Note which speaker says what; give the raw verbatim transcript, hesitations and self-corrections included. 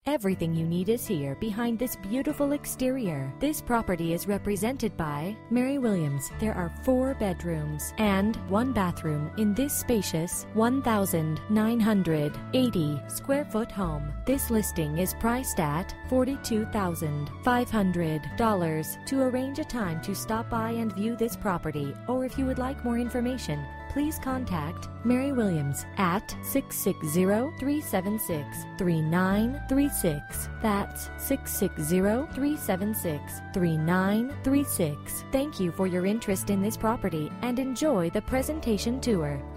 Speaker 1: Everything you need is here behind this beautiful exterior. This property is represented by Mary Williams. There are four bedrooms and one bathroom in this spacious one thousand nine hundred eighty square foot home. This listing is priced at forty-two thousand five hundred dollars. To arrange a time to stop by and view this property, or if you would like more information, please contact Mary Williams at six six zero, three seven six, three nine three six. That's six six zero, three seven six, three nine three six. Thank you for your interest in this property and enjoy the presentation tour.